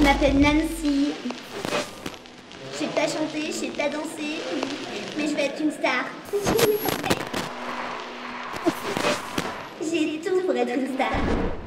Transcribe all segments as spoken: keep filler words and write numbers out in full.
m'appelle Nancy. Je sais pas chanter, je sais pas danser, mais je vais être une star. J'ai tout pour être une star.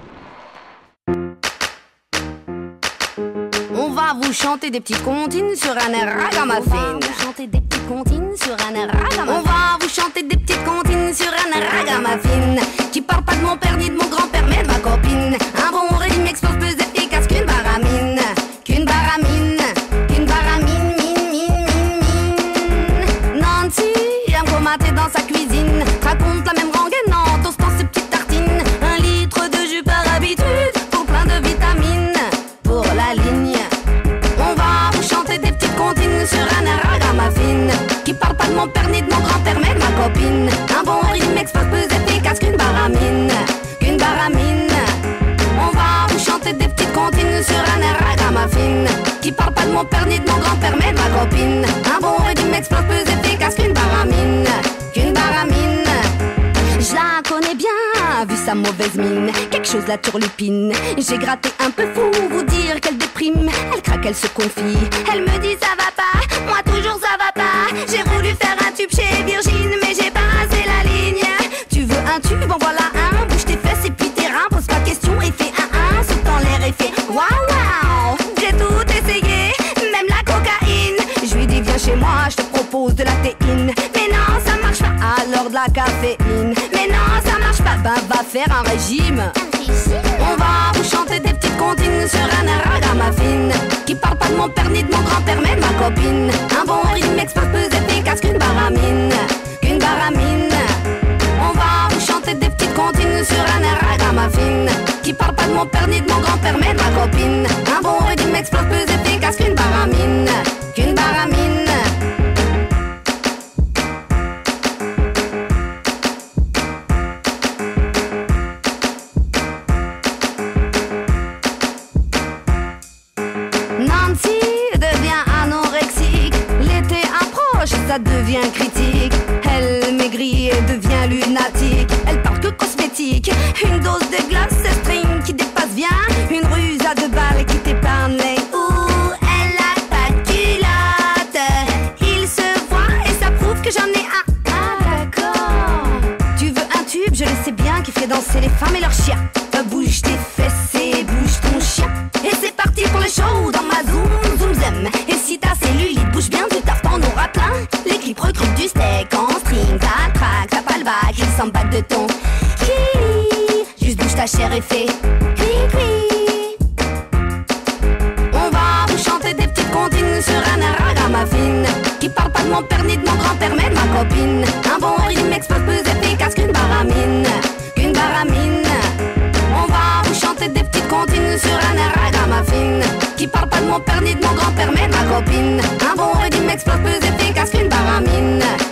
On va vous chanter des petites comptines sur un air ragamuffin. On va vous chanter des petites comptines sur un air ragamuffin. On va vous chanter des petites comptines sur un air ragamuffin. Qui parle pas de mon père ni de mon grand-père mais de ma copine. Un bon régime explose plus efficace qu'une baramine. Qu'une baramine, qu'une baramine, mine, mine, mine, mine. Nancy aime comater dans sa cuisine. Raconte la même rengaine en toastant ses petites tartines. Un litre de jus par habitude pour plein de vitamines. Pour la ligne, on va vous chanter des petites comptines sur un air ragamuffin. Qui parle pas de mon père ni de mon grand-père mais de ma copine. Un bon rythme explose plus efficace qu'une baramine. Qu'une baramine. On va vous chanter des petites comptines sur un air ragamuffin. Qui parle pas de mon père ni de mon grand-père mais de ma copine. Un bon rythme explose plus efficace qu'une baramine. Qu'une baramine. Je la connais bien, vu sa mauvaise mine. Quelque chose la turlupine. J'ai gratté un peu fou, vous dire qu'elle déprime. Elle craque, elle se confie. Elle me dit ça va pas, moi toujours ça va pas. J'ai voulu faire un tube chez Virgin, mais j'ai pas assez la ligne. Tu veux un tube, en voilà un. Bouge tes fesses et puis tes reins. Pose pas de questions et fais un un. Saute dans l'air et fais waouh waouh. J'ai tout essayé, même la cocaïne. Je lui dis viens chez moi, je te propose de la théine. Mais non, ça marche pas, alors de la caféine. Mais non, ça marche pas, ben va faire un régime. On va vous chanter des petites comptines sur un air ragamuffin. Qui parle pas de mon père ni de mon grand-père mais de ma copine. Un bon rythme explose plus efficace qu'une baramine. Qu'une baramine. On va vous chanter des petites comptines sur un air ragamuffin. Qui parle pas de mon père ni de mon grand-père mais de ma copine. Un bon rythme explose plus efficace qu'une baramine. Qu'une baramine. Nancy devient anorexique. L'été approche, ça devient critique. Elle maigrit et devient lunatique. Elle parle que cosmétique. Une dose de glace, c'est string qui dépasse bien. Une ruse à deux balles qui t'épargne les ouh. Elle a pas de culotte. Il se voit et ça prouve que j'en ai un. Ah d'accord. Tu veux un tube, je le sais bien, qui fait danser les femmes et leurs chiens. Bouge tes fesses et bouge ton chien. Et c'est parti pour le show dans ma zoom zoom zoom. Et si ta cellulite bouge bien, tu taffes t'en auras plein. Les clips recrutent du steak en string. T'as le track, t'as pas le bac, ils s'en battent de ton kili. Juste bouge ta chair et fais cri cri. On va vous chanter des petites comptines sur un air ragamuffin. Qui parle pas de mon père ni de mon grand-père mais de ma copine. Un bon rythme explose plus efficace qu'une baramine. Qu'une baramine. On va vous chanter des petites comptines sur un air ragamuffin. Qui parle pas de mon père ni de mon grand-père mais de ma copine. Un bon rythme explose plus efficace qu'une baramine.